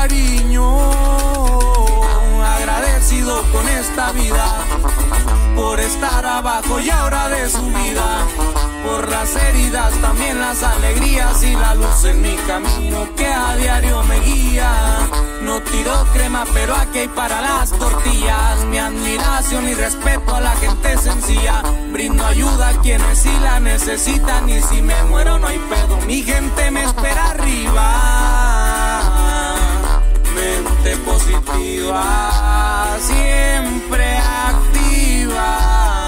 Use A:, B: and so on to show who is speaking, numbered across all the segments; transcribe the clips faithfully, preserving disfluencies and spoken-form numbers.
A: cariño, agradecido con esta vida, por estar abajo y ahora de subida, por las heridas, también las alegrías y la luz en mi camino que a diario me guía. No tiro crema, pero aquí hay para las tortillas. Mi admiración y respeto a la gente sencilla. Brindo ayuda a quienes sí la necesitan, y si me muero no hay pedo, mi gente me espera arriba. Mente positiva, siempre activa.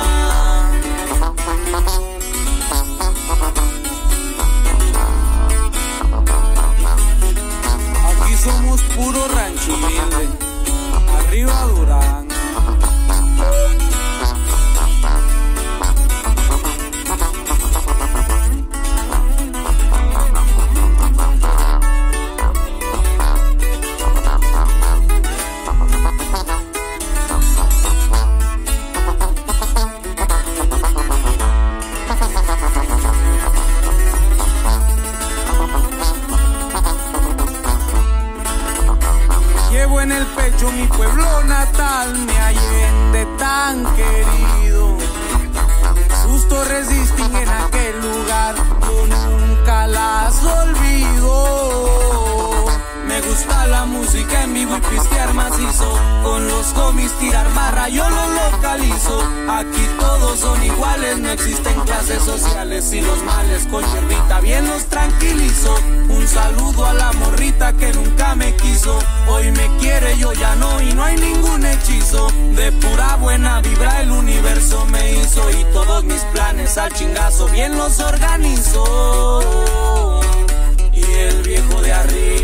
A: Aquí somos puro rancho humilde, arriba Durango. Llevo en el pecho mi pueblo natal, mi Allende tan querido. Sus torres distinguen aquel lugar, yo nunca las olvido. Me gusta la música en vivo y pistear macizo, con los homies tirar marra yo lo localizo. Aquí todos son iguales, no existen clases sociales, y los males con hierbita bien los tranquilizo. Un saludo a la morrita que nunca me quiso, hoy me quiere, yo ya no, y no hay ningún hechizo. De pura buena vibra el universo me hizo, y todos mis planes al chingazo bien los organizo. Y el viejo de arriba